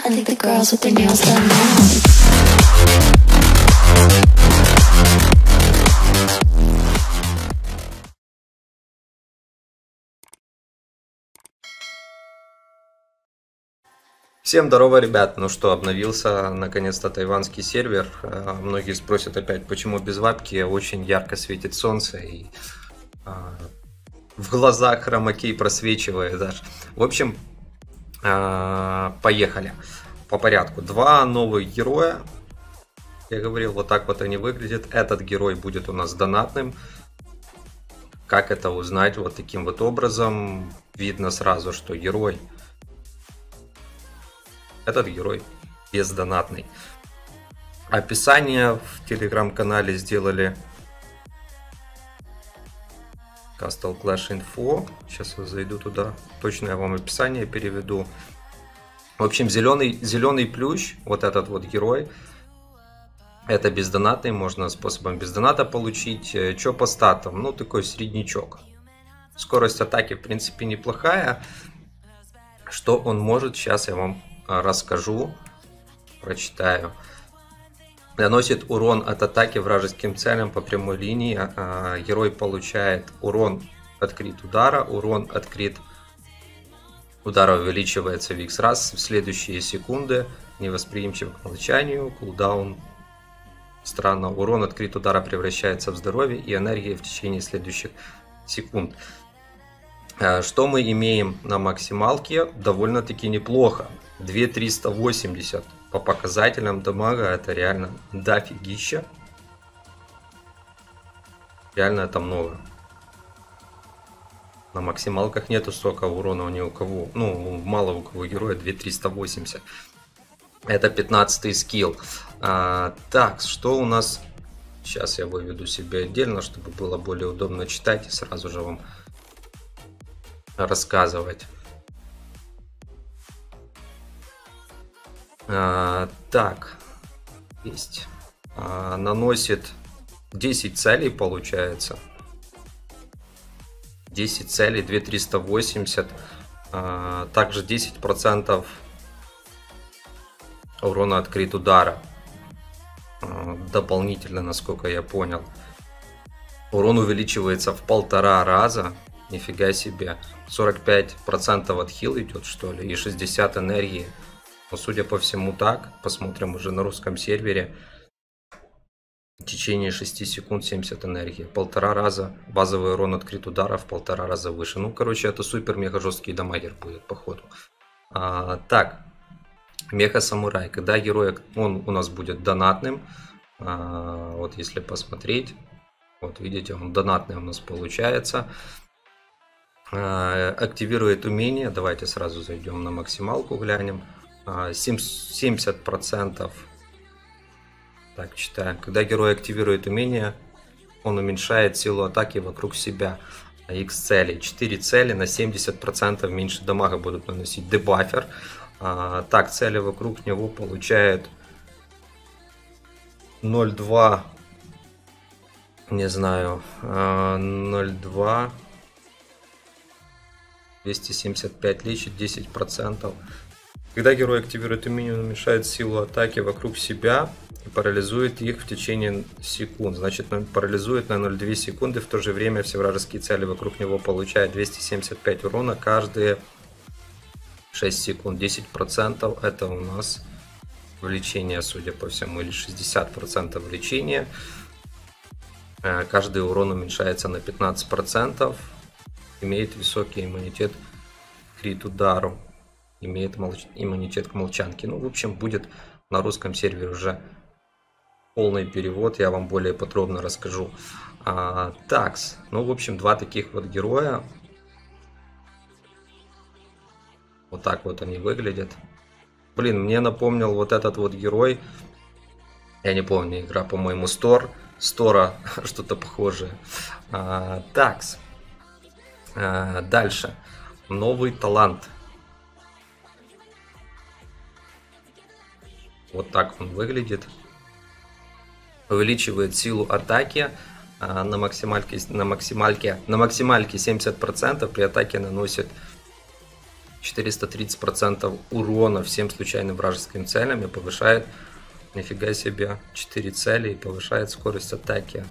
I think the girls with their nails done now. Всем здорово, ребят! Ну что, обновился наконец-то тайванский сервер. Многие спросят опять, почему без вапки. Очень ярко светит солнце и в глазах хромакей просвечивает даже. В общем, поехали по порядку. Два новых героя. Я говорил, вот так вот они выглядят. Этот герой будет у нас донатным. Как это узнать? Вот таким вот образом. Видно сразу, что герой... Этот герой бездонатный. Описание в телеграм-канале сделали Castle Clash Info. Сейчас я зайду туда. Точно я вам описание переведу. В общем, зеленый плющ, вот этот вот герой, это бездонатный. Можно способом бездоната получить. Что по статам? Ну, такой среднячок. Скорость атаки, в принципе, неплохая. Что он может, сейчас я вам расскажу, прочитаю. Наносит урон от атаки вражеским целям по прямой линии. Герой получает урон от крит удара. Урон от крит удара увеличивается в X раз в следующие секунды. Невосприимчив к молчанию. Кулдаун. Странно. Урон от крит удара превращается в здоровье и энергию в течение следующих секунд. Что мы имеем на максималке? Довольно-таки неплохо. 2380 по показателям дамага, это реально дофигища. Реально это много. На максималках нету столько урона ни у кого. Ну, мало у кого героя 2380. Это 15-й скилл. Так, что у нас... Сейчас я выведу себе отдельно, чтобы было более удобно читать и сразу же вам рассказывать. Так, есть. Наносит 10 целей, получается. 10 целей, 2380. Также 10% урона от крит удара. Дополнительно, насколько я понял. Урон увеличивается в 1,5 раза. Нифига себе. 45% от хил идет, что ли, и 60 энергии. Но, судя по всему, так. Посмотрим уже на русском сервере. В течение 6 секунд 70 энергии. 1,5 раза базовый урон от крит удара в 1,5 раза выше. Ну, короче, это супер-мега жесткий дамагер будет, походу. Так. Меха-самурай. Когда герой, он у нас будет донатным. Вот если посмотреть. Вот, видите, он донатный у нас получается. Активирует умение. Давайте сразу зайдем на максималку, глянем. 70%. Так, читаем. Когда герой активирует умение, он уменьшает силу атаки вокруг себя. X цели. 4 цели на 70% меньше дамага будут наносить. Дебафер. Так, цели вокруг него получают 0,2. Не знаю. 0,2. 275 лечит, 10%. Когда герой активирует умение, он уменьшает силу атаки вокруг себя и парализует их в течение секунд. Значит, он парализует на 0,2 секунды. В то же время все вражеские цели вокруг него получают 275 урона каждые 6 секунд. 10% это у нас влечение, судя по всему, или 60% влечения. Каждый урон уменьшается на 15%. Имеет высокий иммунитет к крит удару. Имеет иммунитет к молчанке. Ну, в общем, будет на русском сервере уже полный перевод. Я вам более подробно расскажу. Такс. Ну, в общем, два таких вот героя. Вот так вот они выглядят. Блин, мне напомнил вот этот вот герой. Я не помню, игра, по-моему, Стора, что-то похожее. Такс. Дальше. Новый талант. Вот так он выглядит. Увеличивает силу атаки на максимальке 70%. При атаке наносит 430% урона всем случайным вражеским целям и повышает, нифига себе, 4 цели и повышает скорость атаки.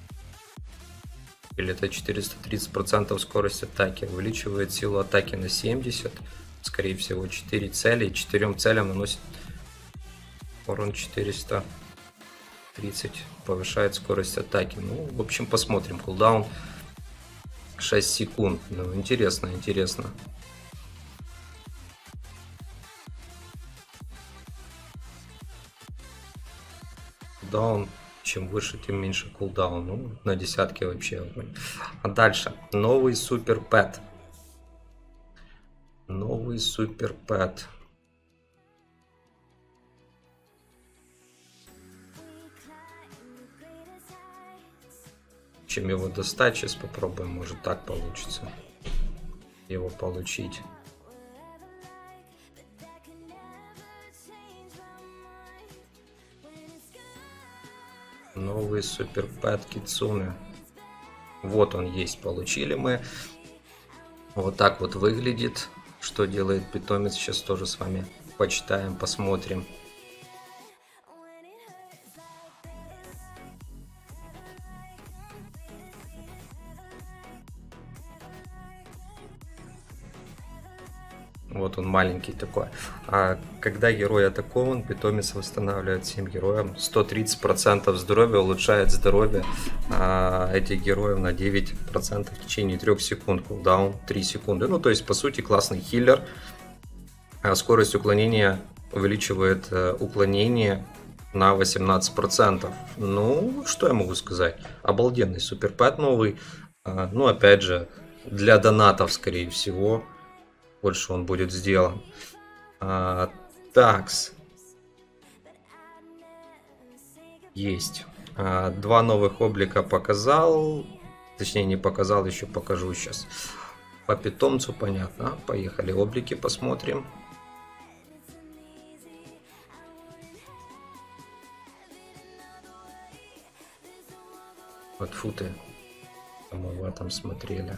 Или это 430% скорость атаки, увеличивает силу атаки на 70, скорее всего 4 цели, 4 целям наносит урон 430, повышает скорость атаки. Ну, в общем, посмотрим. Кулдаун 6 секунд. Ну, интересно, интересно. Кулдаун, чем выше, тем меньше кулдаун. Ну, на десятке вообще огонь. А дальше. Новый супер пэт. Новый супер пэт. Чем его достать? Сейчас попробуем. Может, так получится его получить. Новый супер пэт Кицуне. Вот он есть, получили мы. Вот так вот выглядит. Что делает питомец, сейчас тоже с вами почитаем, посмотрим. Вот он маленький такой. А когда герой атакован, питомец восстанавливает всем героям 130% здоровья, улучшает здоровье этих героев на 9% в течение 3 секунд. Кулдаун 3 секунды. Ну, то есть, по сути, классный хиллер. Скорость уклонения увеличивает уклонение на 18%. Ну, что я могу сказать? Обалденный суперпэт новый. Ну, опять же, для донатов, скорее всего. Больше он будет сделан. Такс. Есть. 2 новых облика показал. Точнее, не показал, еще покажу сейчас. По питомцу понятно. Поехали, облики посмотрим. Вот футы. Мы в этом смотрели.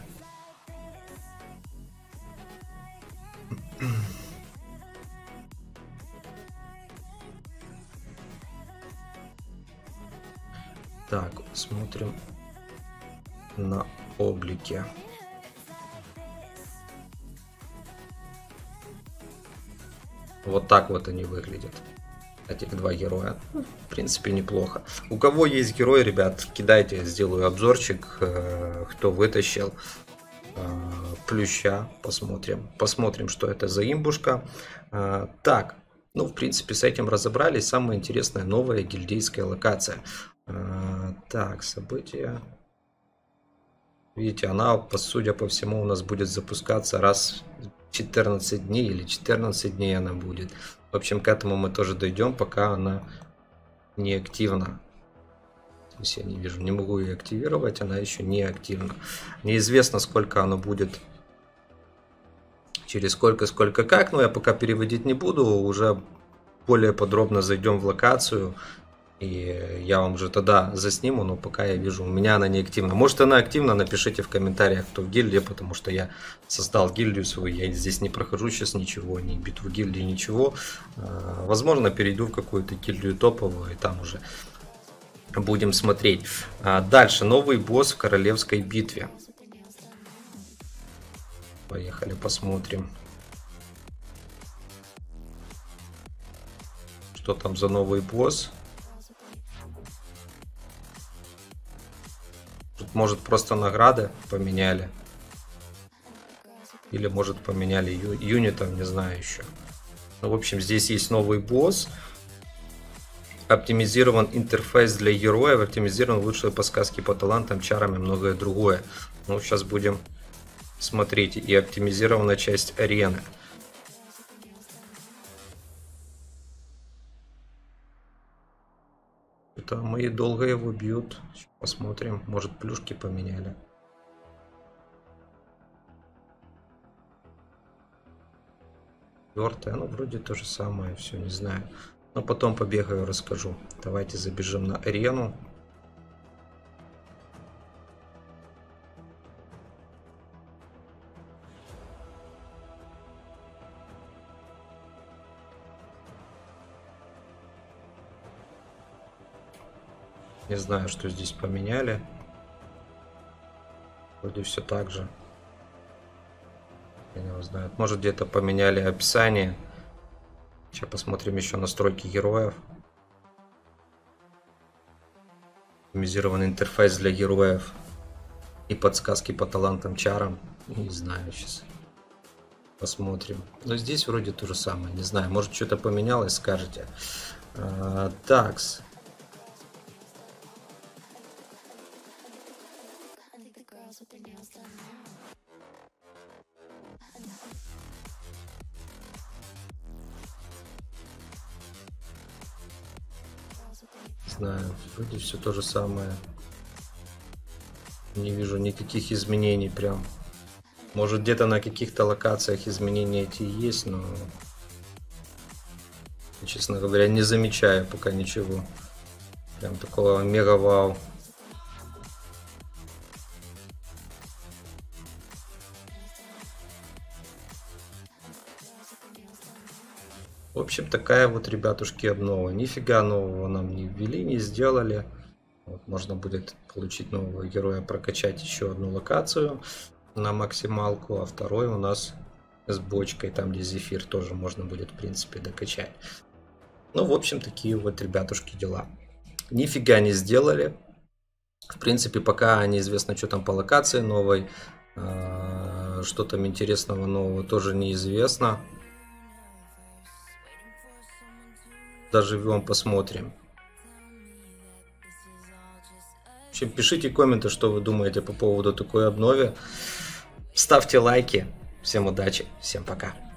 Так, смотрим на облики. Вот так вот они выглядят. Этих 2 героя. В принципе, неплохо. У кого есть герой, ребят, кидайте, я сделаю обзорчик, кто вытащил плюща. Посмотрим. Посмотрим, что это за имбушка. Так, ну, в принципе, с этим разобрались. Самая интересная новая гильдейская локация. Так, события. Видите, она, судя по всему, у нас будет запускаться раз в 14 дней или 14 дней она будет. В общем, к этому мы тоже дойдем, пока она не активна. То есть я не вижу, не могу ее активировать, она еще не активна. Неизвестно, сколько она будет, через сколько как, но я пока переводить не буду, уже более подробно зайдем в локацию. И я вам уже тогда засниму, но пока я вижу, у меня она не активна. Может, она активна, напишите в комментариях, кто в гильдии, потому что я создал гильдию свою, я здесь не прохожу сейчас ничего, ни битву гильдии, ничего. Возможно, перейду в какую-то гильдию топовую, и там уже будем смотреть. Дальше, новый босс в королевской битве. Поехали, посмотрим. Что там за новый босс? Может, просто награды поменяли. Или, может, поменяли юнитов, не знаю еще. Ну, в общем, здесь есть новый босс. Оптимизирован интерфейс для героев. Оптимизирован лучшие подсказки по талантам, чарам и многое другое. Ну, сейчас будем смотреть. И оптимизирована часть арены. Это мои долго его бьют. Посмотрим. Может, плюшки поменяли. Четвертое. Ну, вроде то же самое. Все, не знаю. Но потом побегаю, расскажу. Давайте забежим на арену. Не знаю, что здесь поменяли. Вроде все так же. Я не знаю. Может, где-то поменяли описание. Сейчас посмотрим еще настройки героев. Оптимизированный интерфейс для героев. И подсказки по талантам, чарам. Не знаю сейчас. Посмотрим. Но здесь вроде то же самое. Не знаю, может что-то поменялось, скажете. Такс. Не знаю, вроде все то же самое. Не вижу никаких изменений прям. Может, где-то на каких-то локациях изменения эти есть, но, честно говоря, не замечаю пока ничего. Прям такого мега вау. В общем, такая вот, ребятушки, обнова. Нифига нового нам не ввели, не сделали. Вот, можно будет получить нового героя, прокачать еще одну локацию на максималку, а второй у нас с бочкой, там где зефир, тоже можно будет, в принципе, докачать. Ну, в общем, такие вот, ребятушки, дела. Нифига не сделали. В принципе, пока неизвестно, что там по локации новой. Что там интересного нового тоже неизвестно. Доживем, посмотрим. В общем, пишите комменты, что вы думаете по поводу такой обновы. Ставьте лайки. Всем удачи, всем пока.